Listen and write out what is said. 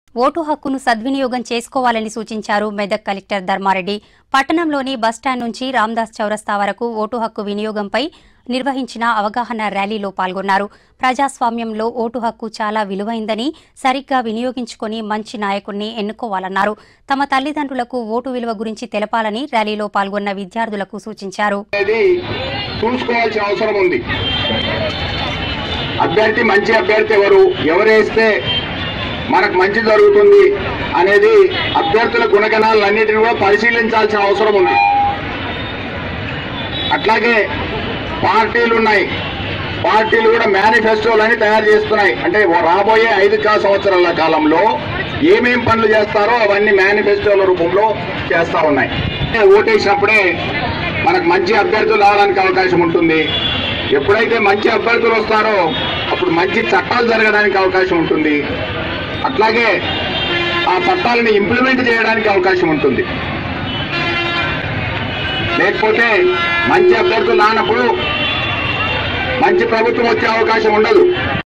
Vote హక్కును సద్వినియోగం చేసుకోవాలని సూచించారు మెదక్ కలెక్టర్ ధర్మారెడ్డి. పట్టణంలోని బస్టాండ్ నుంచి రామ్దాస్ చౌరస్తా వరకు ఓటు హక్కు వినియోగంపై నిర్వహించిన అవగాహన ర్యాలీలో పాల్గొన్నారు. ప్రజాస్వామ్యంలో ఓటు హక్కు చాలా విలువైందని, సరిగ్గా వినియోగించుకొని మంచి నాయకుడిని ఎన్నుకోవాలన్నారు. తమ తల్లిదండ్రులకు ఓటు విలువ గురించి తెలపాలని ర్యాలీలో పాల్గొన్న విద్యార్థులకు సూచించారు. అభ్యర్థి మంచి అభ్యర్థి ఎవరేస్తే మనకు మంచి జరుగుతుంది అనేది అభ్యర్థుల గుణగణాలన్నిటిని కూడా పరిశీలించాల్సిన అవసరం ఉంది. అట్లాగే పార్టీలు ఉన్నాయి, పార్టీలు కూడా మేనిఫెస్టోలని తయారు చేస్తున్నాయి. అంటే రాబోయే 5 సంవత్సరాల కాలంలో ఏమేం పనులు చేస్తారో అవన్నీ మేనిఫెస్టోల రూపంలో చేస్తా ఉన్నాయి. ఓటేసినప్పుడే మనకు మంచి అభ్యర్థులు రావడానికి అవకాశం ఉంటుంది. ఎప్పుడైతే మంచి అభ్యర్థులు వస్తారో అప్పుడు మంచి చట్టాలు జరగడానికి అవకాశం ఉంటుంది. అట్లాగే ఆ చట్టాలని ఇంప్లిమెంట్ చేయడానికి అవకాశం ఉంటుంది. లేకపోతే మంచి అభ్యర్థులు రానప్పుడు మంచి ప్రభుత్వం వచ్చే అవకాశం ఉండదు.